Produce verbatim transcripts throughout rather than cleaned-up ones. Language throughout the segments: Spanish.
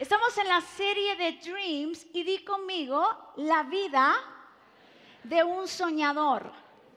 Estamos en la serie de Dreams y di conmigo la vida de un soñador.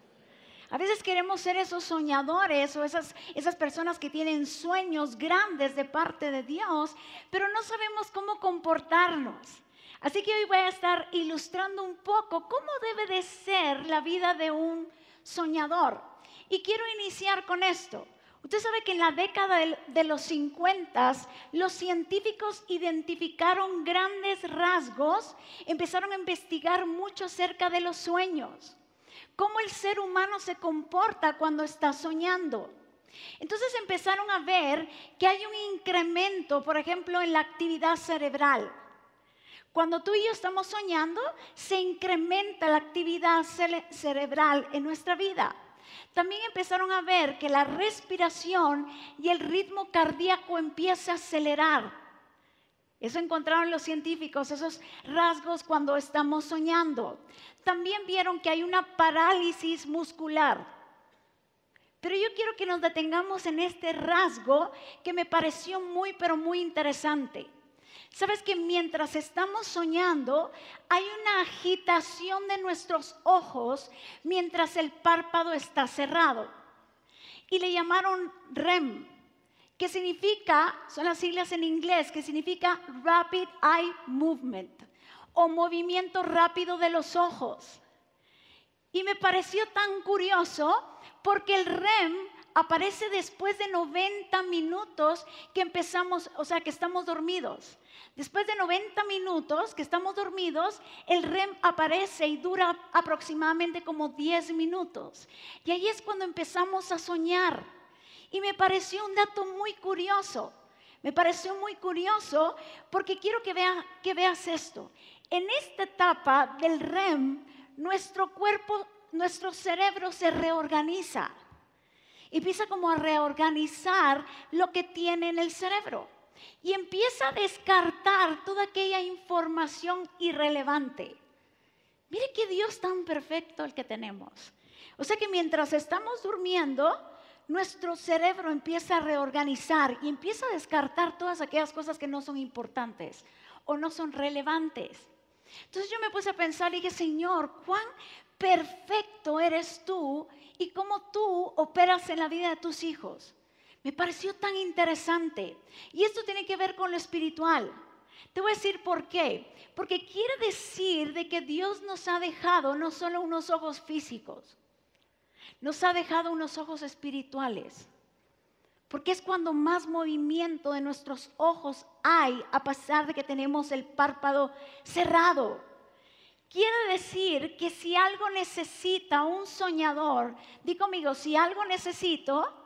A veces queremos ser esos soñadores o esas, esas personas que tienen sueños grandes de parte de Dios, pero no sabemos cómo comportarnos. Así que hoy voy a estar ilustrando un poco cómo debe de ser la vida de un soñador. Y quiero iniciar con esto. Usted sabe que en la década de, de los cincuenta, los científicos identificaron grandes rasgos, empezaron a investigar mucho acerca de los sueños, cómo el ser humano se comporta cuando está soñando. Entonces empezaron a ver que hay un incremento, por ejemplo, en la actividad cerebral. Cuando tú y yo estamos soñando, se incrementa la actividad cere- cerebral en nuestra vida. También empezaron a ver que la respiración y el ritmo cardíaco empieza a acelerar. Eso encontraron los científicos, esos rasgos cuando estamos soñando. También vieron que hay una parálisis muscular. Pero yo quiero que nos detengamos en este rasgo que me pareció muy, pero muy interesante. Sabes que mientras estamos soñando, hay una agitación de nuestros ojos mientras el párpado está cerrado. Y le llamaron R E M, que significa, son las siglas en inglés, que significa Rapid Eye Movement, o movimiento rápido de los ojos. Y me pareció tan curioso porque el R E M aparece después de noventa minutos que empezamos, o sea, que estamos dormidos. Después de noventa minutos que estamos dormidos, el R E M aparece y dura aproximadamente como diez minutos. Y ahí es cuando empezamos a soñar. Y me pareció un dato muy curioso. Me pareció muy curioso porque quiero que, vea, que veas esto. En esta etapa del R E M, nuestro cuerpo, nuestro cerebro se reorganiza. Y empieza como a reorganizar lo que tiene en el cerebro. Y empieza a descartar toda aquella información irrelevante. Mire qué Dios tan perfecto el que tenemos. O sea que mientras estamos durmiendo, nuestro cerebro empieza a reorganizar y empieza a descartar todas aquellas cosas que no son importantes o no son relevantes. Entonces yo me puse a pensar y dije, Señor, cuán perfecto eres tú y cómo tú operas en la vida de tus hijos. Me pareció tan interesante. Y esto tiene que ver con lo espiritual. Te voy a decir por qué. Porque quiere decir de que Dios nos ha dejado no solo unos ojos físicos, nos ha dejado unos ojos espirituales. Porque es cuando más movimiento de nuestros ojos hay, a pesar de que tenemos el párpado cerrado. Quiere decir que si algo necesita un soñador, di conmigo, si algo necesito,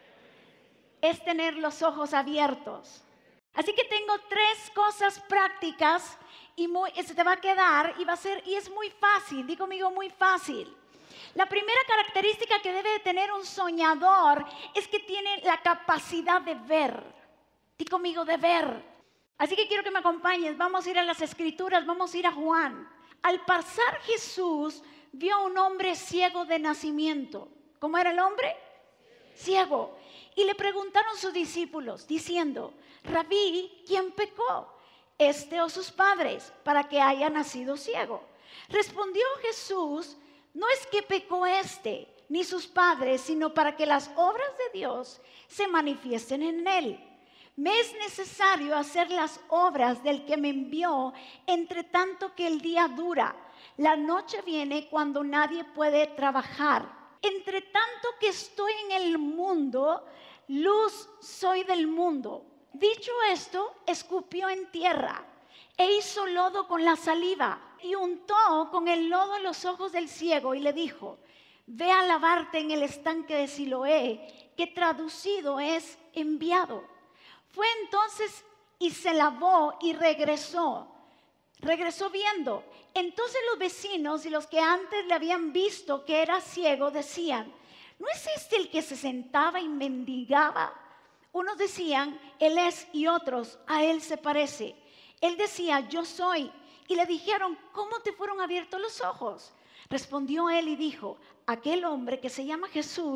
es tener los ojos abiertos. Así que tengo tres cosas prácticas y muy, se te va a quedar y va a ser, y es muy fácil, di conmigo, muy fácil. La primera característica que debe de tener un soñador es que tiene la capacidad de ver. Di conmigo, de ver. Así que quiero que me acompañes, vamos a ir a las escrituras, vamos a ir a Juan. Al pasar Jesús vio a un hombre ciego de nacimiento. ¿Cómo era el hombre? Ciego. Y le preguntaron sus discípulos, diciendo, Rabí, ¿quién pecó? ¿Este o sus padres, para que haya nacido ciego? Respondió Jesús, no es que pecó este, ni sus padres, sino para que las obras de Dios se manifiesten en él. Me es necesario hacer las obras del que me envió, entre tanto que el día dura. La noche viene cuando nadie puede trabajar. Entre tanto que estoy en el mundo, luz soy del mundo. Dicho esto, escupió en tierra e hizo lodo con la saliva y untó con el lodo los ojos del ciego y le dijo, ve a lavarte en el estanque de Siloé, que traducido es enviado. Fue entonces y se lavó y regresó. Regresó viendo. Entonces los vecinos y los que antes le habían visto que era ciego decían, ¿no es este el que se sentaba y mendigaba? Unos decían, él es, y otros, a él se parece. Él decía, yo soy. Y le dijeron, ¿cómo te fueron abiertos los ojos? Respondió él y dijo, aquel hombre que se llama Jesús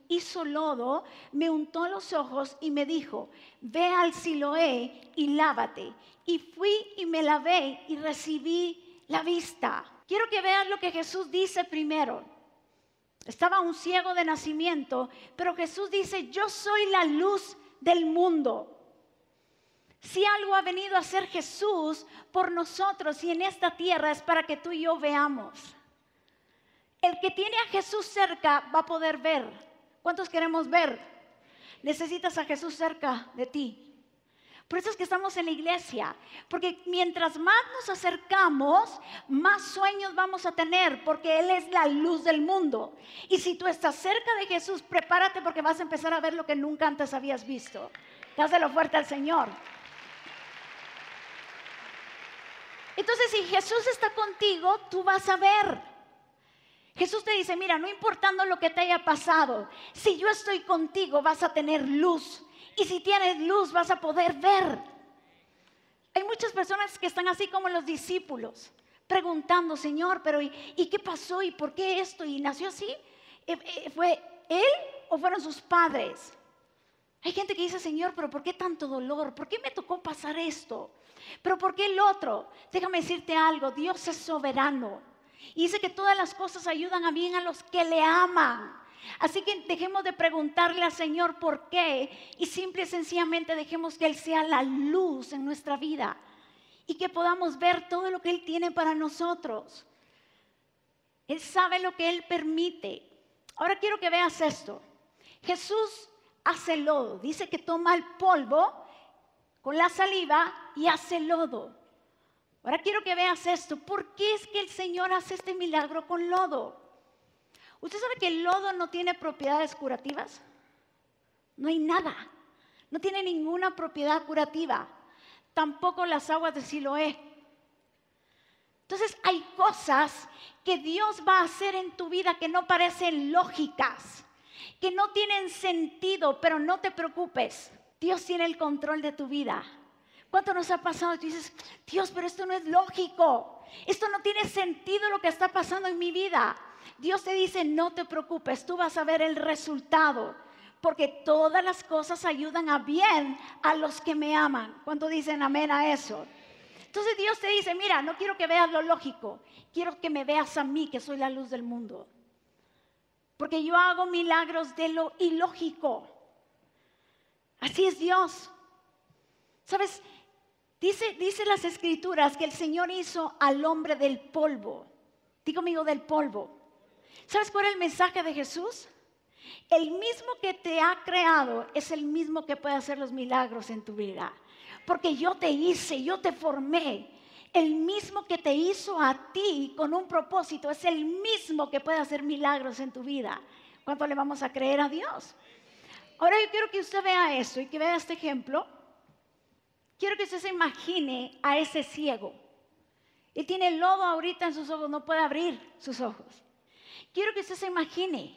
hizo lodo, me untó los ojos y me dijo, ve al Siloé y lávate. Y fui y me lavé y recibí la vista. Quiero que veas lo que Jesús dice primero. Estaba un ciego de nacimiento, pero Jesús dice, yo soy la luz del mundo. Si algo ha venido a ser Jesús por nosotros y en esta tierra es para que tú y yo veamos. El que tiene a Jesús cerca va a poder ver. ¿Cuántos queremos ver? Necesitas a Jesús cerca de ti. Por eso es que estamos en la iglesia, porque mientras más nos acercamos, más sueños vamos a tener, porque Él es la luz del mundo. Y si tú estás cerca de Jesús, prepárate porque vas a empezar a ver lo que nunca antes habías visto. Dáselo fuerte al Señor. Entonces, si Jesús está contigo, tú vas a ver. Jesús te dice, mira, no importando lo que te haya pasado, si yo estoy contigo, vas a tener luz. Y si tienes luz, vas a poder ver. Hay muchas personas que están así como los discípulos, preguntando, Señor, pero ¿y, ¿y qué pasó? ¿Y por qué esto? ¿Y nació así? ¿Fue él o fueron sus padres? Hay gente que dice, Señor, pero ¿por qué tanto dolor? ¿Por qué me tocó pasar esto? ¿Pero por qué el otro? Déjame decirte algo, Dios es soberano. Y dice que todas las cosas ayudan a bien a los que le aman. Así que dejemos de preguntarle al Señor por qué y simple y sencillamente dejemos que Él sea la luz en nuestra vida y que podamos ver todo lo que Él tiene para nosotros. Él sabe lo que Él permite. Ahora quiero que veas esto. Jesús hace lodo. Dice que toma el polvo con la saliva y hace lodo. Ahora quiero que veas esto. ¿Por qué es que el Señor hace este milagro con lodo? ¿Usted sabe que el lodo no tiene propiedades curativas? No hay nada. No tiene ninguna propiedad curativa. Tampoco las aguas de Siloé. Entonces hay cosas que Dios va a hacer en tu vida que no parecen lógicas, que no tienen sentido, pero no te preocupes. Dios tiene el control de tu vida. ¿Cuánto nos ha pasado? Y tú dices, Dios, pero esto no es lógico. Esto no tiene sentido lo que está pasando en mi vida. Dios te dice, no te preocupes, tú vas a ver el resultado, porque todas las cosas ayudan a bien a los que me aman. ¿Cuánto dicen amén a eso? Entonces Dios te dice, mira, no quiero que veas lo lógico, quiero que me veas a mí, que soy la luz del mundo. Porque yo hago milagros de lo ilógico. Así es Dios. ¿Sabes? Dice, dice las Escrituras que el Señor hizo al hombre del polvo. Di conmigo, del polvo. ¿Sabes cuál es el mensaje de Jesús? El mismo que te ha creado es el mismo que puede hacer los milagros en tu vida. Porque yo te hice, yo te formé. El mismo que te hizo a ti con un propósito es el mismo que puede hacer milagros en tu vida. ¿Cuánto le vamos a creer a Dios? Ahora yo quiero que usted vea eso y que vea este ejemplo. Quiero que usted se imagine a ese ciego. Él tiene lodo ahorita en sus ojos, no puede abrir sus ojos. Quiero que usted se imagine,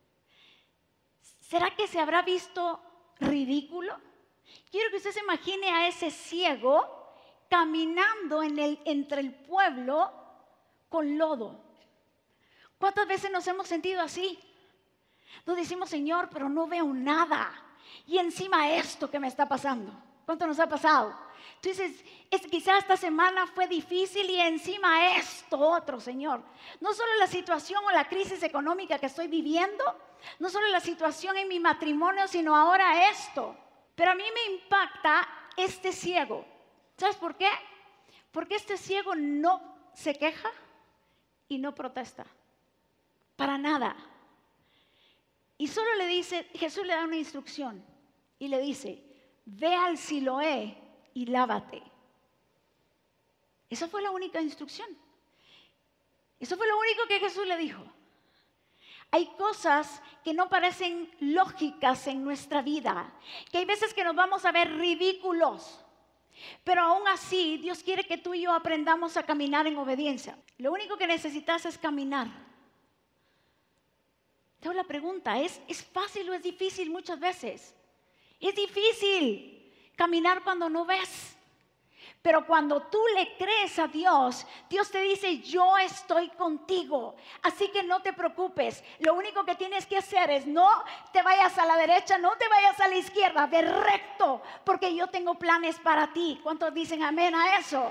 ¿será que se habrá visto ridículo? Quiero que usted se imagine a ese ciego caminando en el, entre el pueblo con lodo. ¿Cuántas veces nos hemos sentido así? Nos decimos, Señor, pero no veo nada. Y encima esto que me está pasando. ¿Cuánto nos ha pasado? Tú dices, es, quizás esta semana fue difícil y encima esto otro, Señor. No solo la situación o la crisis económica que estoy viviendo, no solo la situación en mi matrimonio, sino ahora esto. Pero a mí me impacta este ciego. ¿Sabes por qué? Porque este ciego no se queja y no protesta. Para nada. Y solo le dice, Jesús le da una instrucción y le dice, ve al Siloé y lávate. Esa fue la única instrucción. Eso fue lo único que Jesús le dijo. Hay cosas que no parecen lógicas en nuestra vida, que hay veces que nos vamos a ver ridículos, pero aún así Dios quiere que tú y yo aprendamos a caminar en obediencia. Lo único que necesitas es caminar. Te hago la pregunta, ¿es, ¿es fácil o es difícil muchas veces? Es difícil caminar cuando no ves, Pero cuando tú le crees a Dios, Dios te dice, yo estoy contigo. Así que no te preocupes. Lo único que tienes que hacer es no te vayas a la derecha, no te vayas a la izquierda, ve recto, porque yo tengo planes para ti. ¿Cuántos dicen amén a eso?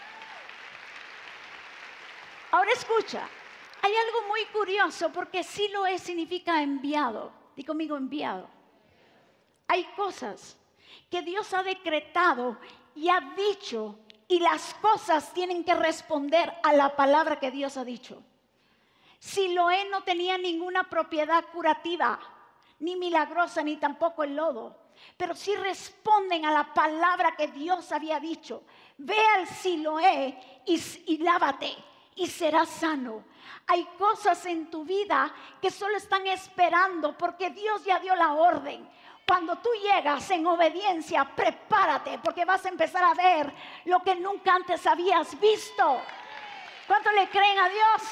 Ahora escucha, hay algo muy curioso porque Siloé significa enviado. Di conmigo enviado. Hay cosas que Dios ha decretado y ha dicho, y las cosas tienen que responder a la palabra que Dios ha dicho. Siloé no tenía ninguna propiedad curativa, ni milagrosa, ni tampoco el lodo, pero sí responden a la palabra que Dios había dicho. Ve al Siloé y, y lávate y serás sano. Hay cosas en tu vida que solo están esperando porque Dios ya dio la orden. Cuando tú llegas en obediencia, prepárate porque vas a empezar a ver lo que nunca antes habías visto. ¿Cuánto le creen a Dios?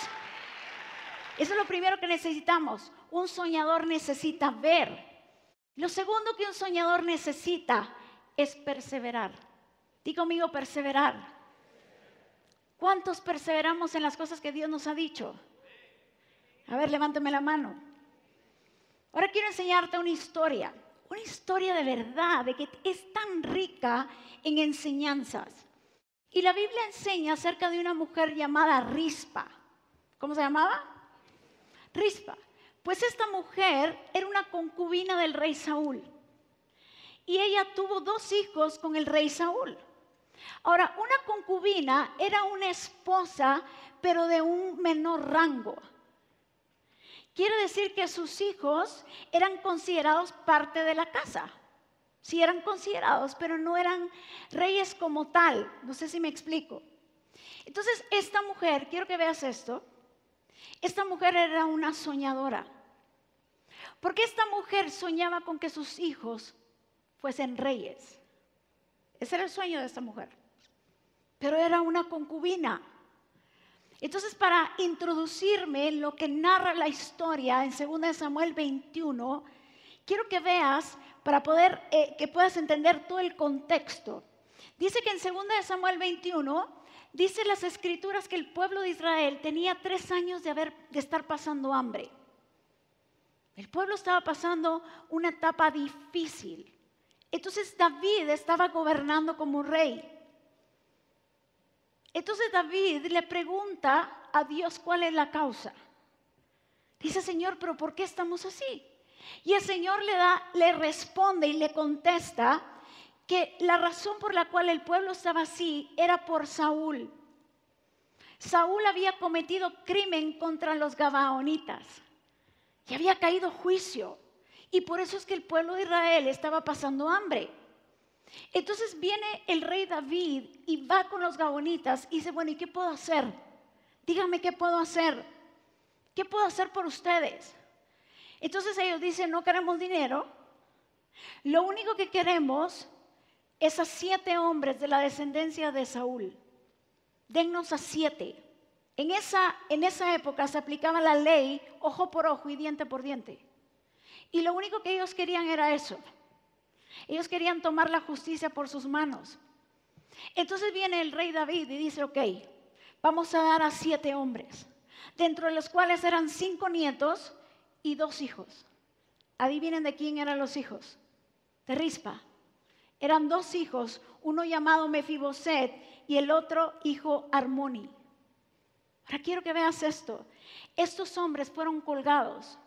Eso es lo primero que necesitamos. Un soñador necesita ver. Lo segundo que un soñador necesita es perseverar. Di conmigo perseverar. ¿Cuántos perseveramos en las cosas que Dios nos ha dicho? A ver, levántame la mano. Ahora quiero enseñarte una historia. Una historia de verdad, de que es tan rica en enseñanzas. Y la Biblia enseña acerca de una mujer llamada Rispa. ¿Cómo se llamaba? Rispa. Pues esta mujer era una concubina del rey Saúl. Y ella tuvo dos hijos con el rey Saúl. Ahora, una concubina era una esposa, pero de un menor rango. Quiere decir que sus hijos eran considerados parte de la casa. Sí eran considerados, pero no eran reyes como tal. No sé si me explico. Entonces, esta mujer, quiero que veas esto. Esta mujer era una soñadora. Porque esta mujer soñaba con que sus hijos fuesen reyes. Ese era el sueño de esta mujer. Pero era una concubina. Entonces, para introducirme en lo que narra la historia en segunda de Samuel veintiuno, quiero que veas, para poder, eh, que puedas entender todo el contexto. Dice que en segunda de Samuel veintiuno, dice las escrituras que el pueblo de Israel tenía tres años de, haber, de estar pasando hambre. El pueblo estaba pasando una etapa difícil. Entonces David estaba gobernando como rey. Entonces David le pregunta a Dios cuál es la causa. Dice, Señor, ¿pero por qué estamos así? Y el Señor le, da, le responde y le contesta que la razón por la cual el pueblo estaba así era por Saúl. Saúl había cometido crimen contra los gabaonitas y había caído juicio. Y por eso es que el pueblo de Israel estaba pasando hambre. Entonces viene el rey David y va con los gabaonitas y dice, bueno, ¿y qué puedo hacer? Díganme qué puedo hacer. ¿Qué puedo hacer por ustedes? Entonces ellos dicen, no queremos dinero. Lo único que queremos es a siete hombres de la descendencia de Saúl. Dennos a siete. En esa, en esa época se aplicaba la ley ojo por ojo y diente por diente. Y lo único que ellos querían era eso. Ellos querían tomar la justicia por sus manos. Entonces viene el rey David y dice, ok, vamos a dar a siete hombres, dentro de los cuales eran cinco nietos y dos hijos. Adivinen de quién eran los hijos. De Rispa. Eran dos hijos, uno llamado Mefiboset y el otro hijo Armoni. Ahora quiero que veas esto. Estos hombres fueron colgados.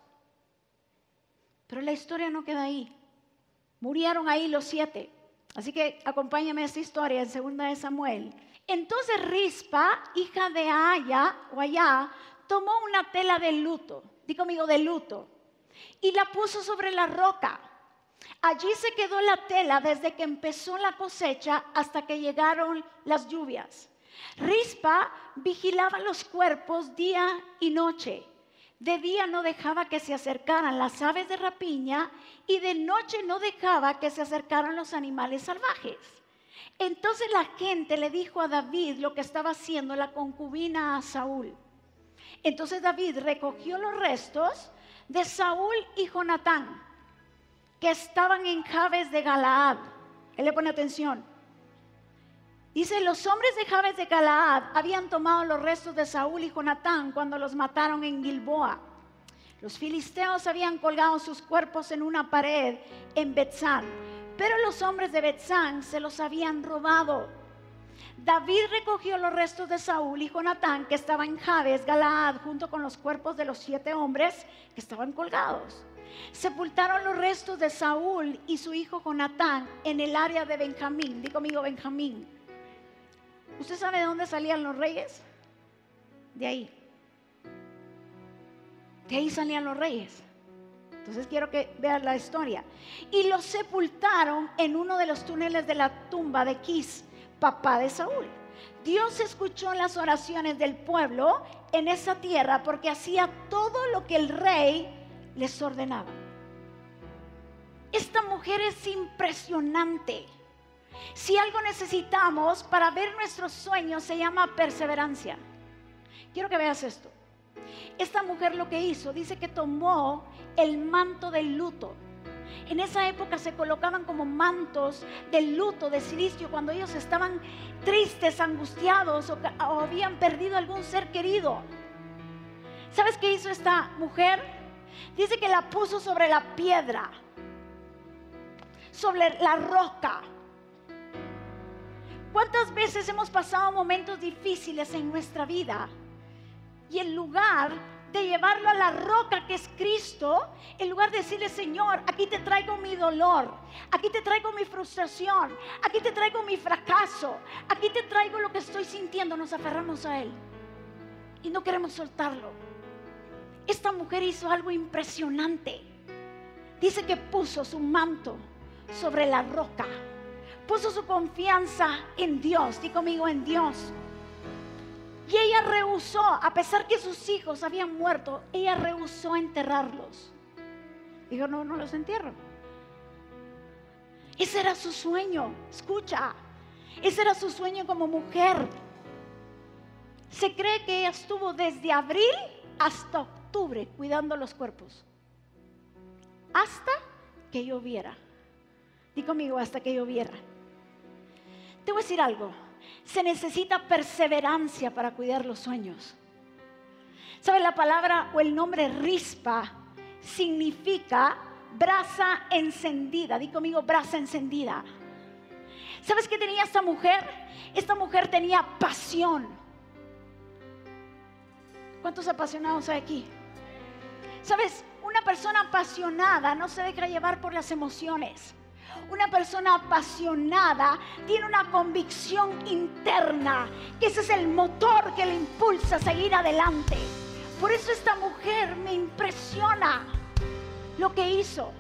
Pero la historia no queda ahí. Murieron ahí los siete. Así que acompáñame a esta historia en segunda de Samuel. Entonces Rispa, hija de Aya o Ayá, tomó una tela de luto. Di conmigo, de luto. Y la puso sobre la roca. Allí se quedó la tela desde que empezó la cosecha hasta que llegaron las lluvias. Rispa vigilaba los cuerpos día y noche. De día no dejaba que se acercaran las aves de rapiña y de noche no dejaba que se acercaran los animales salvajes. Entonces la gente le dijo a David lo que estaba haciendo la concubina a Saúl. Entonces David recogió los restos de Saúl y Jonatán, que estaban en Jabes de Galaad. Él le pone atención. Dice, los hombres de Jabes de Galaad habían tomado los restos de Saúl y Jonatán cuando los mataron en Gilboa. Los filisteos habían colgado sus cuerpos en una pared en Betzán, pero los hombres de Betzán se los habían robado. David recogió los restos de Saúl y Jonatán que estaban en Jabes Galaad junto con los cuerpos de los siete hombres que estaban colgados. Sepultaron los restos de Saúl y su hijo Jonatán en el área de Benjamín. Digo conmigo, Benjamín. ¿Usted sabe de dónde salían los reyes? De ahí. De ahí salían los reyes. Entonces quiero que vean la historia. Y los sepultaron en uno de los túneles de la tumba de Quis, papá de Saúl. Dios escuchó las oraciones del pueblo en esa tierra porque hacía todo lo que el rey les ordenaba. Esta mujer es impresionante. Si algo necesitamos para ver nuestros sueños se llama perseverancia. Quiero que veas esto. Esta mujer lo que hizo, dice que tomó el manto del luto. En esa época se colocaban como mantos del luto, de silicio, cuando ellos estaban tristes, angustiados o, o habían perdido algún ser querido. ¿Sabes qué hizo esta mujer? Dice que la puso sobre la piedra, sobre la roca. ¿Cuántas veces hemos pasado momentos difíciles en nuestra vida? Y en lugar de llevarlo a la roca que es Cristo, en lugar de decirle, Señor, aquí te traigo mi dolor, aquí te traigo mi frustración, aquí te traigo mi fracaso, aquí te traigo lo que estoy sintiendo, nos aferramos a Él y no queremos soltarlo. Esta mujer hizo algo impresionante. Dice que puso su manto sobre la roca, puso su confianza en Dios. Di conmigo, en Dios. Y ella rehusó, a pesar que sus hijos habían muerto, ella rehusó enterrarlos. Dijo, no, no los entierro. Ese era su sueño. Escucha, ese era su sueño como mujer. Se cree que ella estuvo desde abril hasta octubre cuidando los cuerpos, hasta que lloviera. Di conmigo, hasta que lloviera. Te voy a decir algo. Se necesita perseverancia para cuidar los sueños. ¿Sabes? La palabra o el nombre Rispa significa brasa encendida. Di conmigo, brasa encendida. ¿Sabes qué tenía esta mujer? Esta mujer tenía pasión. ¿Cuántos apasionados hay aquí? ¿Sabes? Una persona apasionada no se deja llevar por las emociones. Una persona apasionada tiene una convicción interna, que ese es el motor que le impulsa a seguir adelante. Por eso esta mujer me impresiona lo que hizo.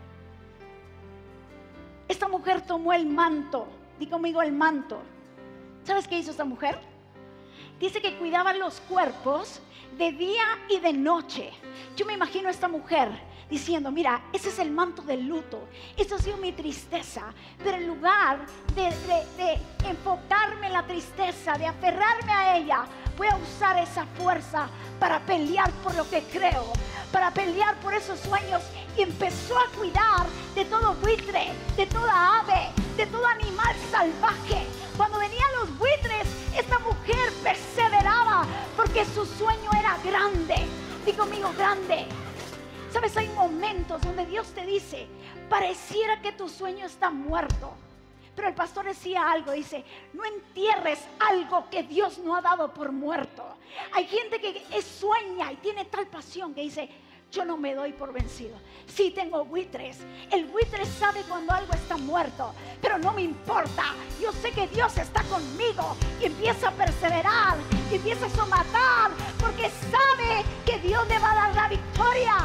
Esta mujer tomó el manto. Di conmigo, el manto. ¿Sabes qué hizo esta mujer? Dice que cuidaba los cuerpos de día y de noche. Yo me imagino a esta mujer diciendo, mira, ese es el manto del luto, esa ha sido mi tristeza, pero en lugar de, de, de enfocarme en la tristeza, de aferrarme a ella, voy a usar esa fuerza para pelear por lo que creo, para pelear por esos sueños. Y empezó a cuidar de todo buitre, de toda ave, de todo animal salvaje. Cuando venían los buitres, esta mujer perseveraba porque su sueño era grande. Digo conmigo, grande. ¿Sabes? Hay momentos donde Dios te dice, pareciera que tu sueño está muerto. Pero el pastor decía algo, dice, no entierres algo que Dios no ha dado por muerto. Hay gente que es, sueña y tiene tal pasión que dice, yo no me doy por vencido. Sí tengo buitres. El buitre sabe cuando algo está muerto, pero no me importa. Yo sé que Dios está conmigo y empieza a perseverar, y empieza a somatar, porque sabe que Dios le va a dar la victoria.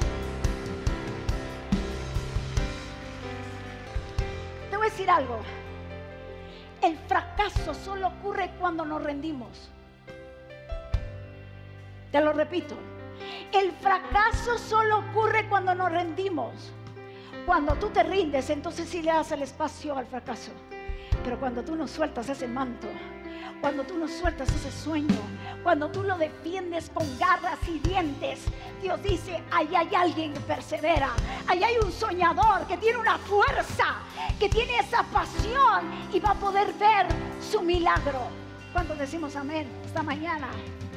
Te voy a decir algo. El fracaso solo ocurre cuando nos rendimos. Te lo repito. El fracaso solo ocurre cuando nos rendimos. Cuando tú te rindes, entonces sí le das el espacio al fracaso. Pero cuando tú no sueltas ese manto, Cuando tú no sueltas ese sueño, cuando tú lo defiendes con garras y dientes, Dios dice, ahí hay alguien que persevera, ahí hay un soñador que tiene una fuerza, que tiene esa pasión y va a poder ver su milagro. Cuando decimos amén esta mañana,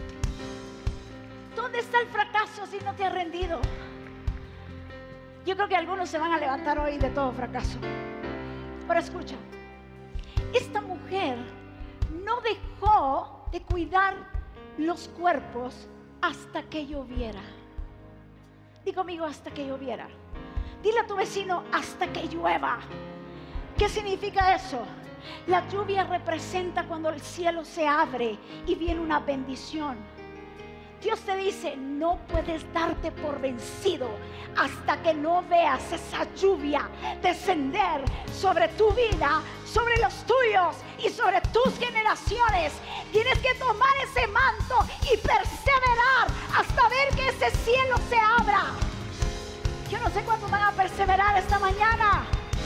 ¿dónde está el fracaso si no te has rendido? Yo creo que algunos se van a levantar hoy de todo fracaso. Pero escucha, esta mujer no dejó de cuidar los cuerpos hasta que lloviera. Di conmigo, hasta que lloviera. Dile a tu vecino, hasta que llueva. ¿Qué significa eso? La lluvia representa cuando el cielo se abre y viene una bendición. Dios te dice, no puedes darte por vencido hasta que no veas esa lluvia descender sobre tu vida, sobre los tuyos y sobre tus generaciones. Tienes que tomar ese manto y perseverar hasta ver que ese cielo se abra. Yo no sé cuántos van a perseverar esta mañana.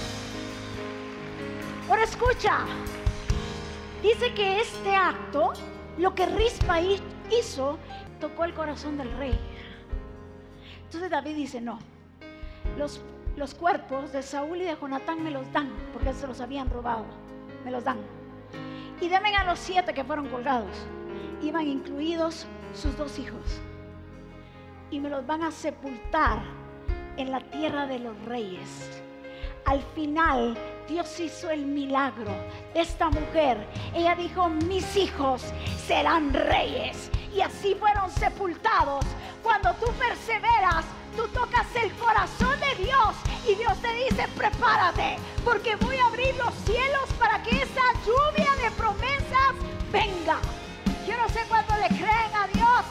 Ahora escucha, dice que este acto, lo que Rispa hizo, tocó el corazón del rey. Entonces David dice, no, los, los cuerpos de Saúl y de Jonatán me los dan, porque se los habían robado, me los dan. Y denme a los siete que fueron colgados, iban incluidos sus dos hijos, y me los van a sepultar en la tierra de los reyes. Al final Dios hizo el milagro de esta mujer. Ella dijo, mis hijos serán reyes. Y así fueron sepultados. Cuando tú perseveras, tú tocas el corazón de Dios. Y Dios te dice, prepárate, porque voy a abrir los cielos para que esa lluvia de promesas venga. Yo no sé cuánto le creen a Dios.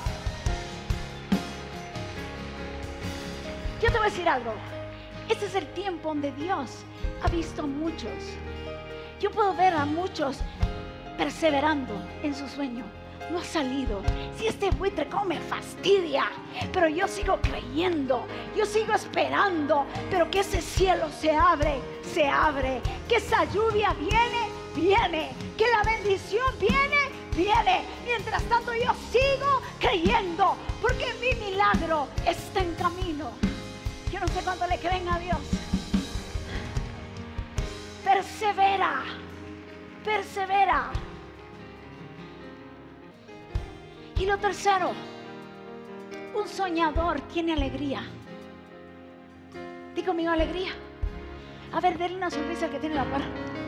Yo te voy a decir algo. Este es el tiempo donde Dios ha visto a muchos. Yo puedo ver a muchos perseverando en su sueño. No ha salido. Si este buitre cómo me fastidia, pero yo sigo creyendo, yo sigo esperando, pero que ese cielo se abre, se abre, que esa lluvia viene, viene, que la bendición viene, viene. Mientras tanto yo sigo creyendo, porque mi milagro está en camino. Yo no sé cuándo le creen a Dios. Persevera, persevera. Y lo tercero, un soñador tiene alegría. Di conmigo, alegría. A ver, denle una sonrisa al que tiene la par.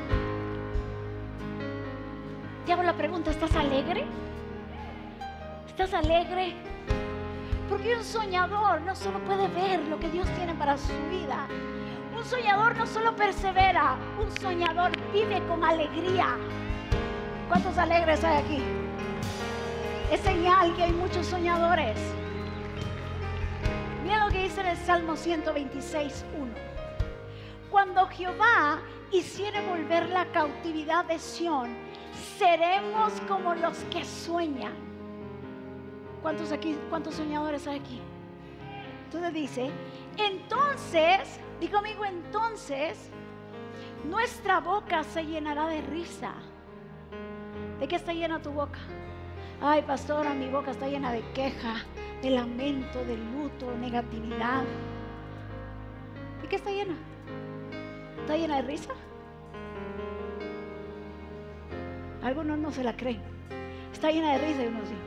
Te hago la pregunta, ¿estás alegre? ¿Estás alegre? Porque un soñador no solo puede ver lo que Dios tiene para su vida. Un soñador no solo persevera, un soñador vive con alegría. ¿Cuántos alegres hay aquí? Es señal que hay muchos soñadores. Mira lo que dice en el Salmo ciento veintiséis, uno. Cuando Jehová hiciere volver la cautividad de Sión, seremos como los que sueñan. ¿Cuántos aquí, cuántos soñadores hay aquí? Entonces dice, entonces, di conmigo, entonces, nuestra boca se llenará de risa. ¿De qué está llena tu boca? Ay, pastora, mi boca está llena de queja, de lamento, de luto, negatividad. ¿De qué está llena? ¿Está llena de risa? Algunos no se la creen. Está llena de risa y uno sí.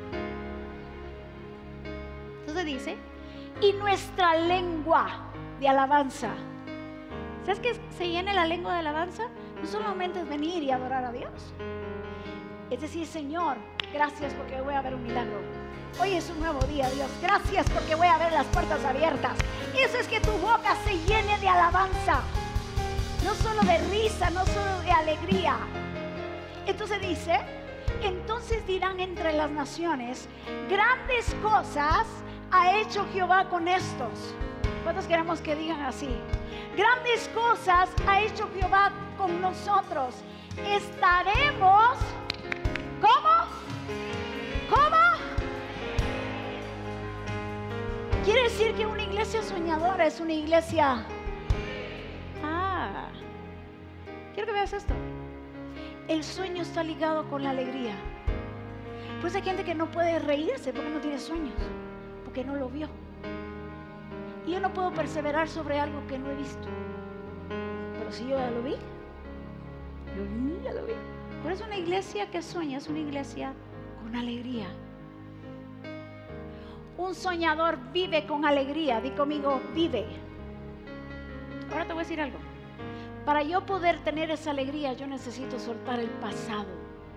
Entonces dice, y nuestra lengua de alabanza. ¿Sabes qué se llena la lengua de alabanza? No solamente es venir y adorar a Dios. Es decir, Señor, gracias porque voy a ver un milagro. Hoy es un nuevo día, Dios. Gracias porque voy a ver las puertas abiertas. Eso es que tu boca se llene de alabanza. No solo de risa, no solo de alegría. Entonces dice, entonces dirán entre las naciones, grandes cosas ha hecho Jehová con estos. ¿Cuántos queremos que digan así? Grandes cosas ha hecho Jehová con nosotros. Estaremos, ¿cómo? ¿Cómo? Quiere decir que una iglesia soñadora es una iglesia. Ah, quiero que veas esto. el sueño está ligado con la alegría. Pues hay gente que no puede reírse porque no tiene sueños, porque no lo vio. Y yo no puedo perseverar sobre algo que no he visto. Pero si yo ya lo vi, yo ya lo vi. Por eso una iglesia que sueña es una iglesia con alegría. Un soñador vive con alegría. Di conmigo, vive. Ahora te voy a decir algo. Para yo poder tener esa alegría, yo necesito soltar el pasado.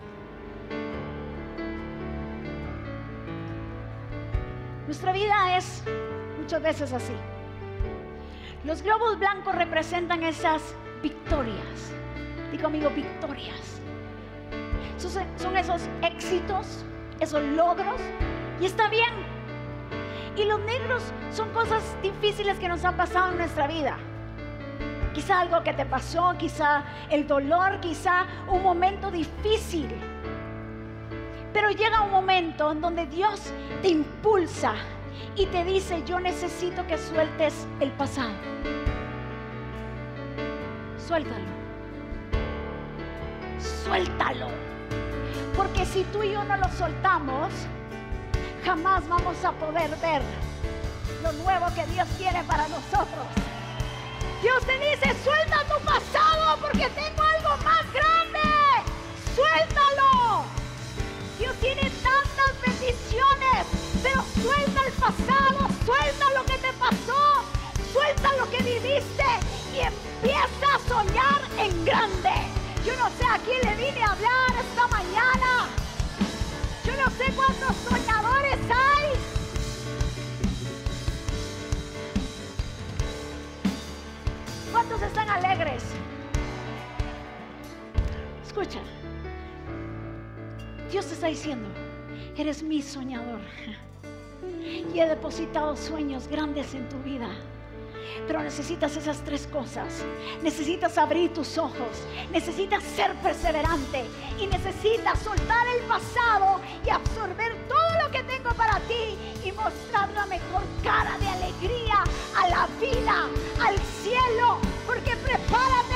Nuestra vida es muchas veces así. Los globos blancos representan esas victorias. Di conmigo, victorias. Son, son esos éxitos, esos logros, y está bien. Y los negros son cosas difíciles que nos han pasado en nuestra vida. Quizá algo que te pasó, quizá el dolor, quizá un momento difícil. Pero llega un momento en donde Dios te impulsa y te dice: yo necesito que sueltes el pasado. Suéltalo. Suéltalo. Porque si tú y yo no lo soltamos, jamás vamos a poder ver lo nuevo que Dios tiene para nosotros. Dios te dice: suelta tu pasado porque tengo algo más grande. Suéltalo. Dios tiene tantas bendiciones, pero suelta el pasado, suelta lo que te pasó, suelta lo que viviste y empieza a soñar en grande. Yo no sé a quién le vine a hablar esta mañana. Yo no sé cuántos soñadores hay. ¿Cuántos están alegres? Escucha. Dios te está diciendo: eres mi soñador. Y he depositado sueños grandes en tu vida. Pero necesitas esas tres cosas. Necesitas abrir tus ojos. Necesitas ser perseverante. Y necesitas soltar el pasado y absorber todo lo que tengo para ti. Y mostrar la mejor cara de alegría a la vida, al cielo. Porque prepárate